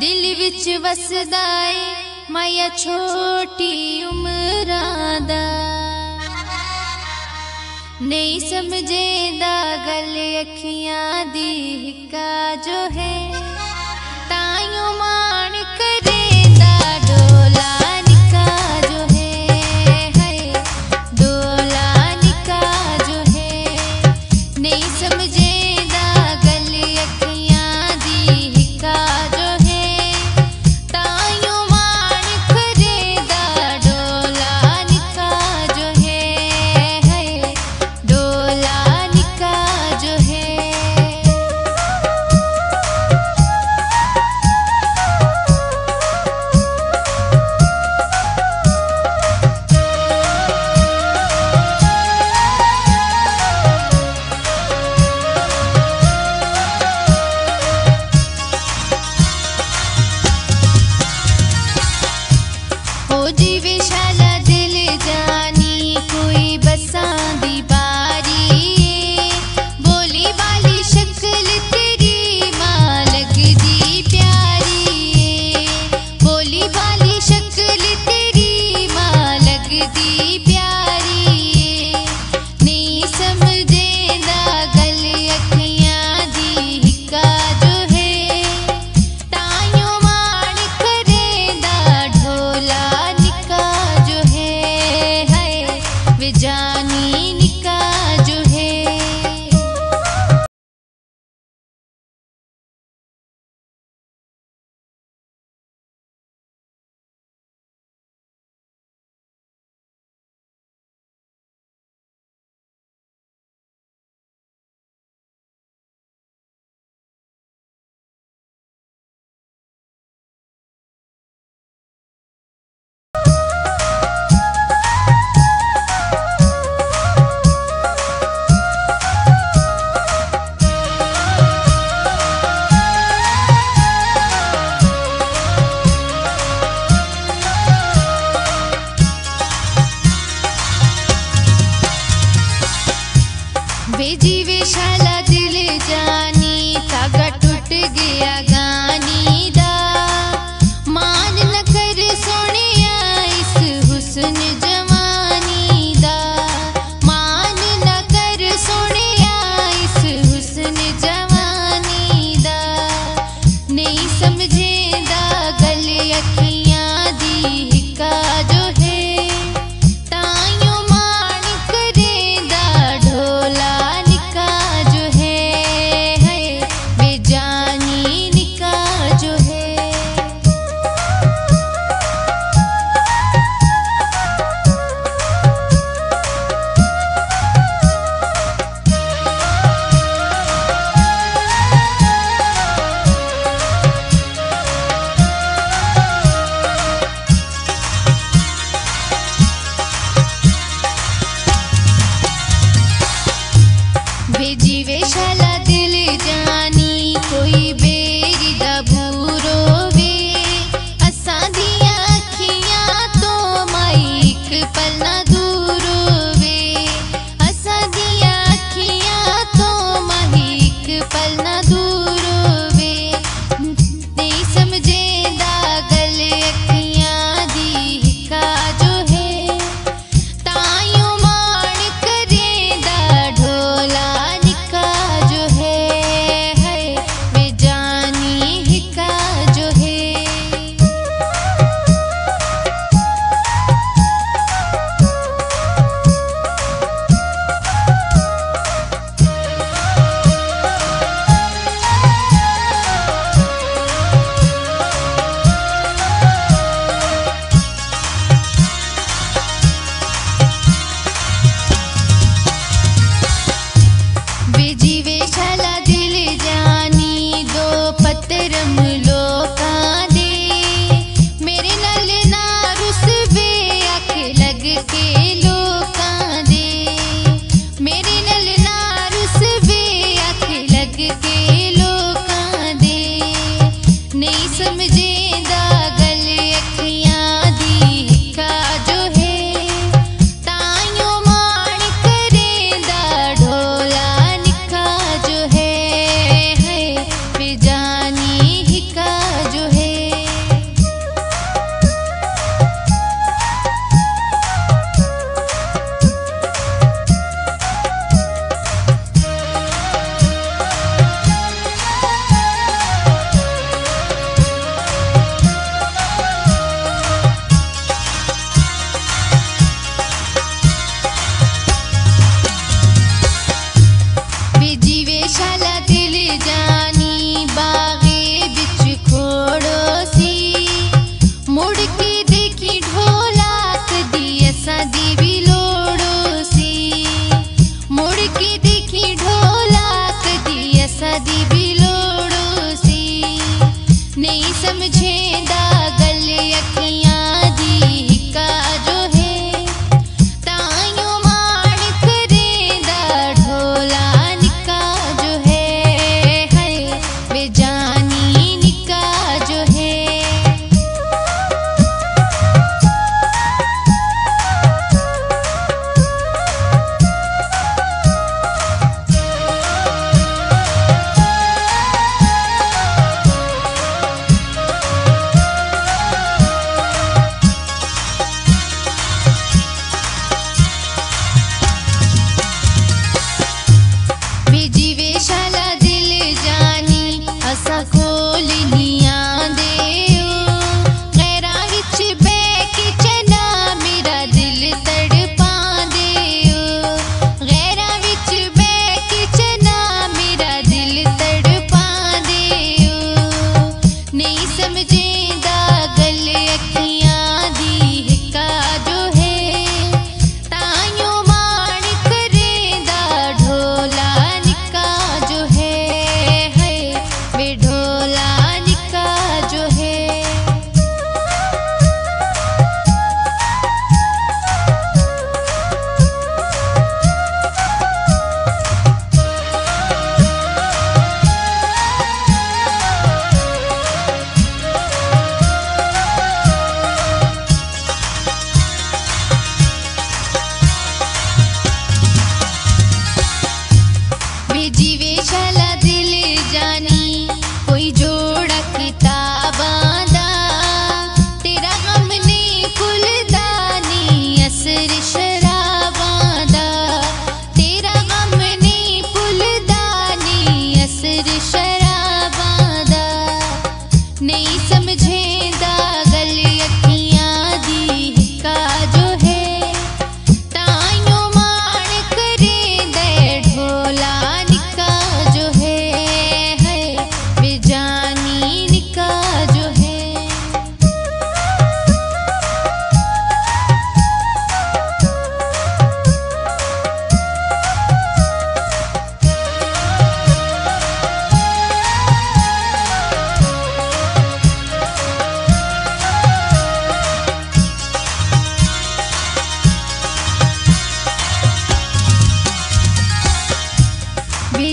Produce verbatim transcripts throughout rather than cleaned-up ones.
दिल विच वसदा ए माया छोटी उमरां दा, नहीं समझेंदा गल अखियां दी हिक्का जो है, ताइयों मान करेंदा डोला निका जो है, है डोला निका जो है, नहीं समझेंदा गल अखियां दी हिक्का जो है, ताइयों मान करेंदा डोला निका जो है, है डोला निका जो है। हो जीवे शाला दिल जानी कोई बसां दी बारी, बोली वाली शक्ल तेरी मां लगदी प्यारी, बोली वाली शक्ल तेरी मां लगदी प्यारी, नहीं समझेंदा गल अखियां दी हिक्का जो है, ताइयों मान करेंदा ढोला निका जो है, है वे जानी निका जो है। वे जीवे शाला दिल जानी धागा टूट गया गानी दा, मान न कर सोनिया इस हुस्न जवानी दा, मान न कर सोनिया इस हुस्न जवानी दा, नहीं समझेंदा गल अखियां दी हिक्का जो है, ताइयों मान करेंदा ढोला निका जो है, है वे जानी निका जो है। वे जीवे शाला दिल जानी कोई बेरी दा भूरो वे, असां दियां अखियां तो माई इक पल ना दूरो वे, असां दियां अखियां तो माई इक पल ना दूरो वे, नहीं समझेंदा गल अखियां दी हिक्का जो है, ताइयों मान करेंदा ढोला निका जो है, है वे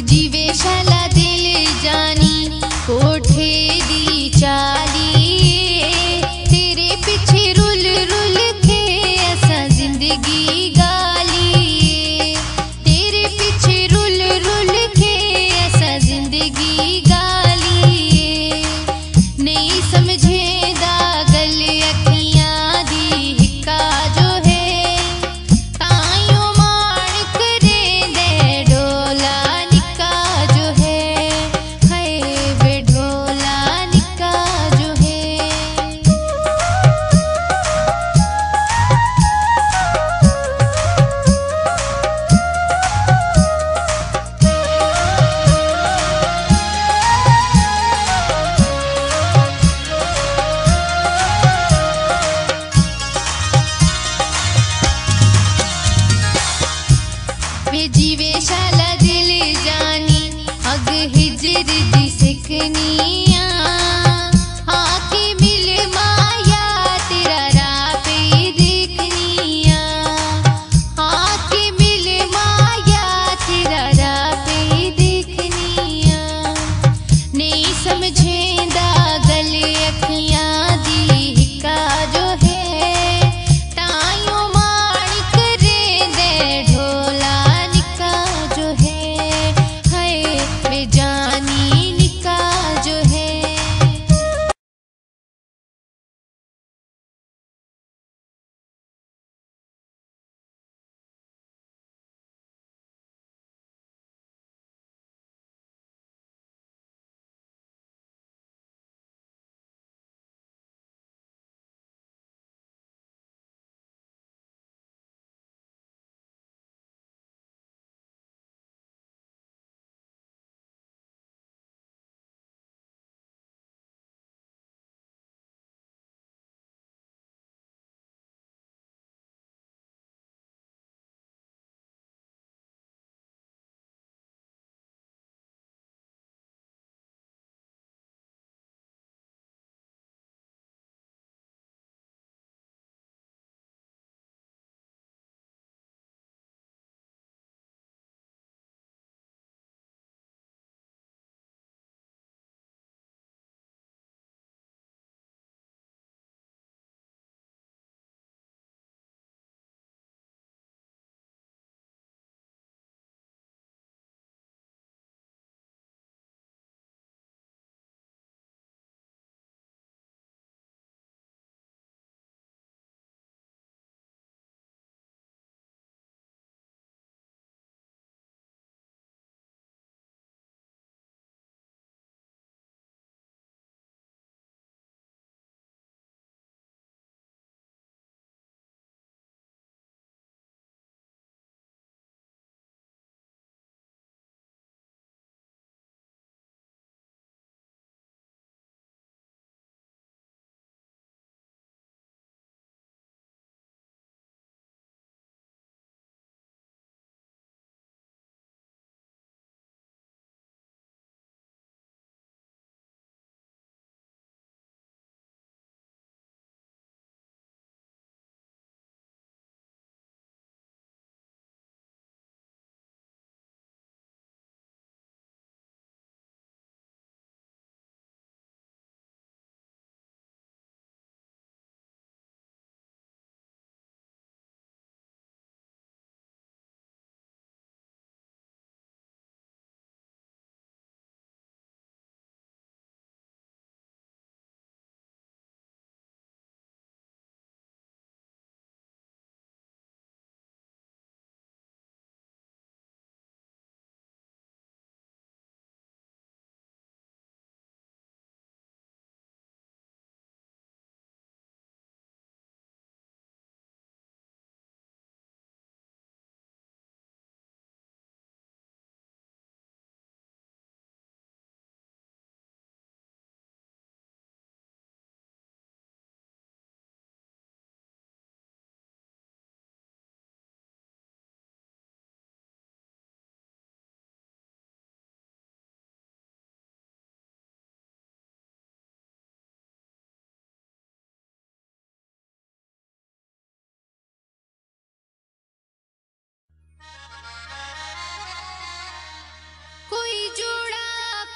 जीवे शाला दिल जानी कोठे दी चाली तेरे पीछे रुल रुल के असा जिंदगी गाली तेरे पीछे रुल रुल के असा जिंदगी गाली नहीं समझे दा गल अखियां दी हिक्का जो है ताइयों माण करे दे डोला निका जो है है वे ढोला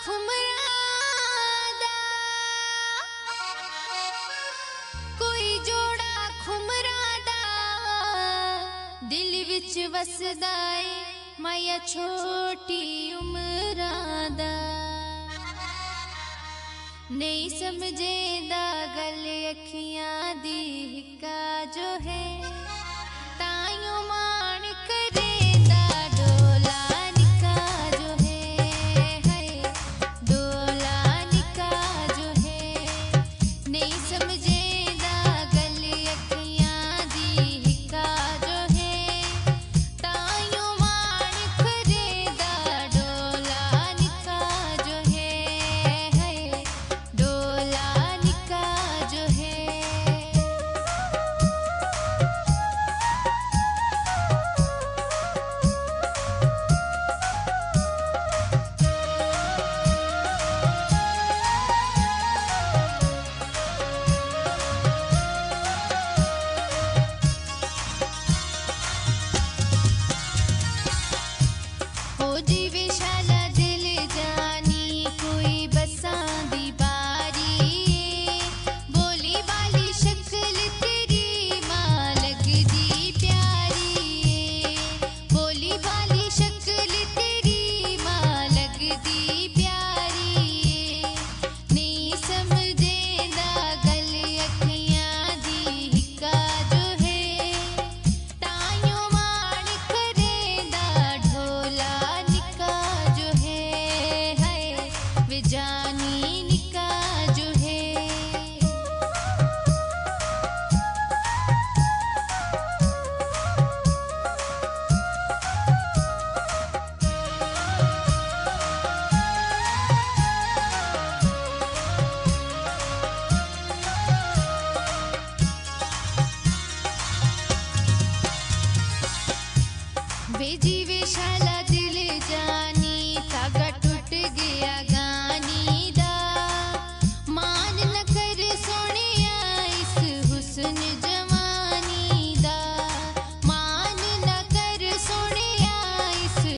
खुमरादा कोई जोड़ा खुमरादा दिल विच वसदा ए माया छोटी उमरादा नहीं समझेंदा गल अखियां दी।